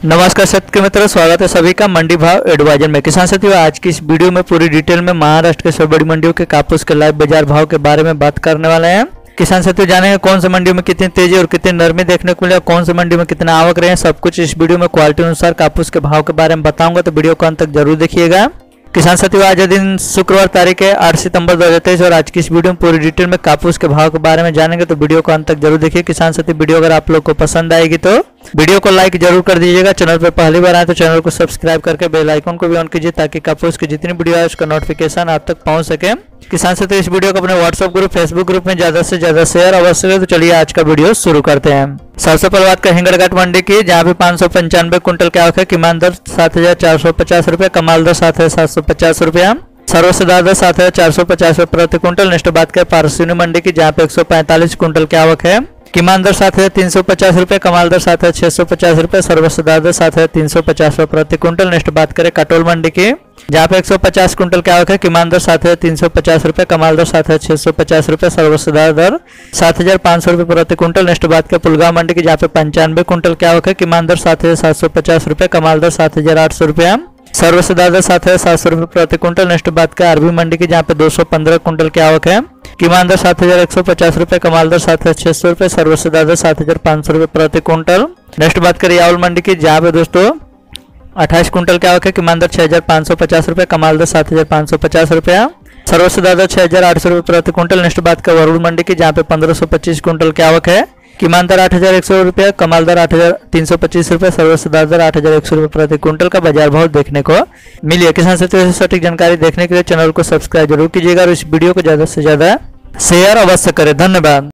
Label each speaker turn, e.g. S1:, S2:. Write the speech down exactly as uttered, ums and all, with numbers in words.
S1: नमस्कार साथी मित्रों, स्वागत है सभी का मंडी भाव एडवाइजर में। किसान साथियों, आज की इस वीडियो में पूरी डिटेल में महाराष्ट्र के सब बड़ी मंडियों के कापूस के लाइव बाजार भाव के बारे में बात करने वाले हैं। किसान साथियों, जानेंगे कौन सी मंडी में कितनी तेजी और कितनी नरमी देखने को मिले, कौन सी मंडी में कितना आवक रहे हैं, सब कुछ इस वीडियो में क्वालिटी अनुसार कापूस के भाव के बारे में बताऊंगा, तो वीडियो को अंत तक जरूर देखिएगा। किसान साथियों, आज दिन शुक्रवार तारीख है आठ सितंबर दो हजार तेईस और आज की इस वीडियो में पूरी डिटेल में कापूस के भाव के बारे में जानेंगे, तो वीडियो को अंत तक जरूर देखिए। किसान साथियों, वीडियो अगर आप लोग को पसंद आएगी तो वीडियो को लाइक जरूर कर दीजिएगा। चैनल पर पहली बार आए तो चैनल को सब्सक्राइब करके बेल आइकन को भी ऑन कीजिए, ताकि कापूस की जितनी वीडियो है उसका नोटिफिकेशन आप तक पहुंच सके। किसान साथियों, इस वीडियो को अपने व्हाट्सएप ग्रुप, फेसबुक ग्रुप में ज्यादा से ज्यादा शेयर अवश्य करें। तो चलिए आज का वीडियो शुरू करते हैं। सबसे पहले बात करें हिंगड़घाट मंडी की, जहाँ पे पाँच सौ पंचानवे कुंटल की आवक है। किमान दर सात हजार चार सौ पचास रुपया, कमाल दर सात हजार सात सौ पचास रुपया, सर्वोच्च दर सात हजार चार सौ पचास रुपये प्रति कुंटल। नेक्स्ट बात करें पारसिवनी मंडी की, जहाँ पे एक सौ पैंतालीस कुंटल की आवक है। किमान दर सात हजार तीन सौ पचास रुपये, कमाल दर सात हजार छह सौ पचास रुपये, सर्वोच्च दर सात हजार तीन सौ पचास रुपये प्रति कुंटल। नेक्स्ट बात करें काटोल मंडी की, जहाँ पे एक सौ पचास कुंटल की आवक है। किमान दर सात हजार तीन सौ पचास रुपये, कमाल दर सात हजार छह सौ पचास रुपये, सर्वोच्च दर सात हजार पाँच सौ रुपये प्रति कुंटल। नेक्स्ट बात करें पुलगांव मंडी की, जहाँ पे पंचानवे कुंटल की आवक है। किमान दर सात हजार सात सौ पचास रुपये, कमाल दर सात हजार आठ सौ रुपया, सर्वोच्च दर सात हजार सात सौ रुपये प्रति कुंटल। नेक्स्ट बात करें आरबी मंडी की, जहाँ पे दो सौ पंद्रह कुंटल की आवक है। किमान दर सात हजार एक सौ पचास रुपये, कमाल दर सात हजार छह सौ रुपये, सर्वोच्च दर सात हजार पाँच सौ रुपये प्रति कुंटल। नेक्स्ट बात करें यावल मंडी की, जहाँ पे दोस्तों अट्ठाईस कुंटल की आवक है। किमान दर छह हजार पाँच सौ पचास रुपये, कमाल दर सात हजार पाँच सौ पचास रुपया, सर्वोच्च दर छह हजार आठ सौ रुपये प्रति कुंटल। नेक्स्ट बात करें वरुण मंडी की, जहाँ पे पंद्रह सौ पच्चीस कुंटल की आवक है। किमान दर आठ हजार एक सौ रुपये, कमाल दर आठ हजार तीन सौ पच्चीस रुपये, सर्वोच्च दर आठ हजार एक सौ रुपये प्रति कुंटल का बाजार भाव देखने को मिली। किसान साथियों, सटीक जानकारी देखने के लिए चैनल को सब्सक्राइब जरूर कीजिएगा और इस वीडियो को ज्यादा से ज्यादा शेयर अवश्य करें। धन्यवाद।